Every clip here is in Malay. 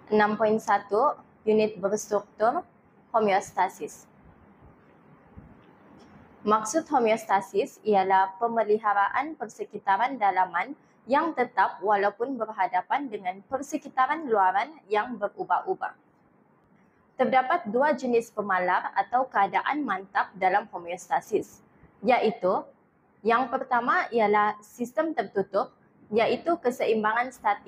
6.1 Unit berstruktur homeostasis. Maksud homeostasis ialah pemeliharaan persekitaran dalaman yang tetap walaupun berhadapan dengan persekitaran luaran yang berubah-ubah. Terdapat dua jenis pemalar atau keadaan mantap dalam homeostasis, iaitu yang pertama ialah sistem tertutup, iaitu keseimbangan statik,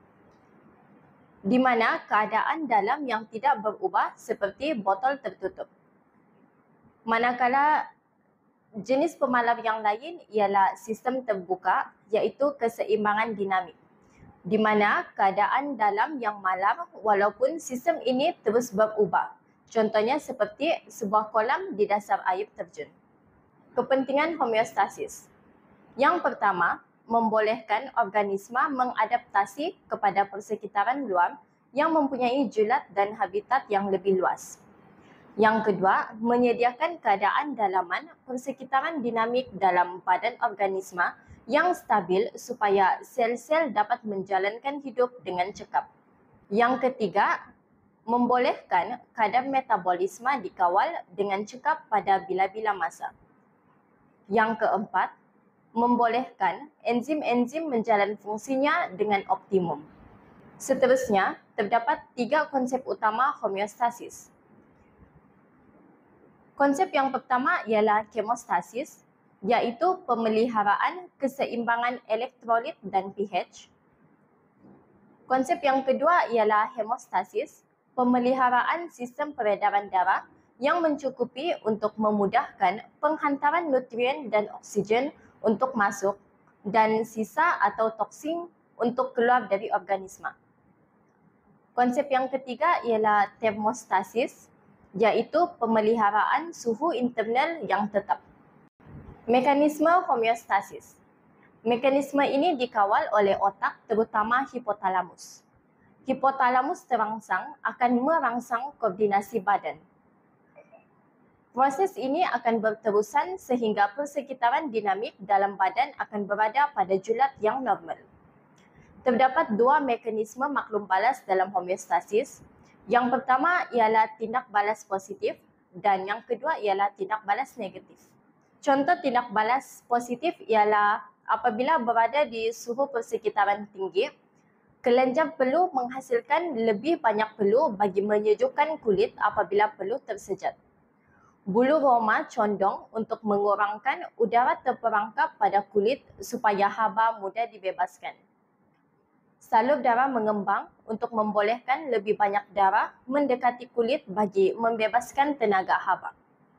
di mana keadaan dalam yang tidak berubah seperti botol tertutup. Manakala jenis pemalar yang lain ialah sistem terbuka, iaitu keseimbangan dinamik, di mana keadaan dalam yang malam walaupun sistem ini terus berubah. Contohnya seperti sebuah kolam di dasar air terjun. Kepentingan homeostasis. Yang pertama, membolehkan organisma mengadaptasi kepada persekitaran luar yang mempunyai julat dan habitat yang lebih luas. Yang kedua, menyediakan keadaan dalaman persekitaran dinamik dalam badan organisma yang stabil supaya sel-sel dapat menjalankan hidup dengan cekap. Yang ketiga, membolehkan kadar metabolisme dikawal dengan cekap pada bila-bila masa. Yang keempat, membolehkan enzim-enzim menjalankan fungsinya dengan optimum. Seterusnya, terdapat 3 konsep utama homeostasis. Konsep yang pertama ialah kemostasis, iaitu pemeliharaan keseimbangan elektrolit dan pH. Konsep yang kedua ialah hemostasis, pemeliharaan sistem peredaran darah yang mencukupi untuk memudahkan penghantaran nutrien dan oksigen untuk masuk dan sisa atau toksin untuk keluar dari organisma. Konsep yang ketiga ialah termostasis, iaitu pemeliharaan suhu internal yang tetap. Mekanisme homeostasis. Mekanisme ini dikawal oleh otak, terutama hipotalamus. Hipotalamus terangsang akan merangsang koordinasi badan. Proses ini akan berterusan sehingga persekitaran dinamik dalam badan akan berada pada julat yang normal. Terdapat 2 mekanisme maklum balas dalam homeostasis. Yang pertama ialah tindak balas positif dan yang kedua ialah tindak balas negatif. Contoh tindak balas positif ialah apabila berada di suhu persekitaran tinggi, kelenjar peluh menghasilkan lebih banyak peluh bagi menyejukkan kulit apabila peluh tersejat. Bulu roma condong untuk mengurangkan udara terperangkap pada kulit supaya haba mudah dibebaskan. Salur darah mengembang untuk membolehkan lebih banyak darah mendekati kulit bagi membebaskan tenaga haba.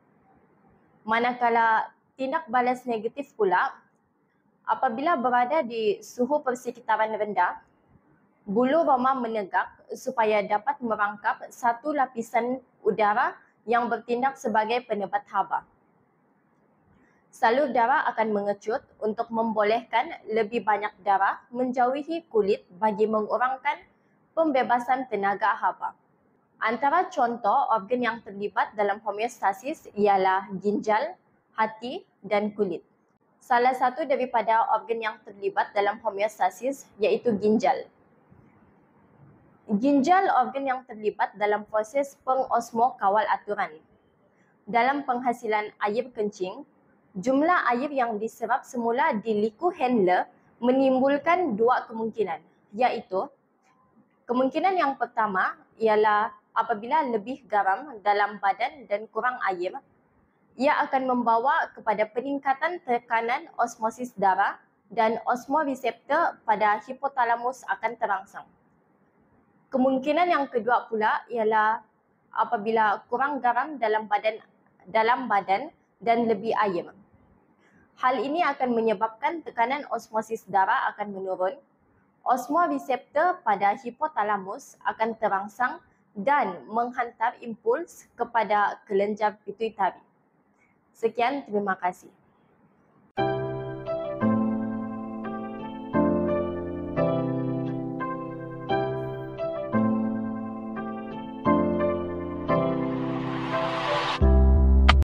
Manakala tindak balas negatif pula, apabila berada di suhu persekitaran rendah, bulu roma menegak supaya dapat merangkap satu lapisan udara yang bertindak sebagai penebat haba. Salur darah akan mengecut untuk membolehkan lebih banyak darah menjauhi kulit bagi mengurangkan pembebasan tenaga haba. Antara contoh organ yang terlibat dalam homeostasis ialah ginjal, hati, dan kulit. Salah satu daripada organ yang terlibat dalam homeostasis iaitu ginjal. Ginjal organ yang terlibat dalam proses pengosmo kawal aturan. Dalam penghasilan air kencing, jumlah air yang diserap semula di liku Henle menimbulkan 2 kemungkinan, iaitu kemungkinan yang pertama ialah apabila lebih garam dalam badan dan kurang air, ia akan membawa kepada peningkatan tekanan osmosis darah dan osmoreseptor pada hipotalamus akan terangsang. Kemungkinan yang kedua pula ialah apabila kurang garam dalam badan dan lebih air. Hal ini akan menyebabkan tekanan osmosis darah akan menurun, osmoreseptor pada hipotalamus akan terangsang dan menghantar impuls kepada kelenjar pituitari. Sekian, terima kasih.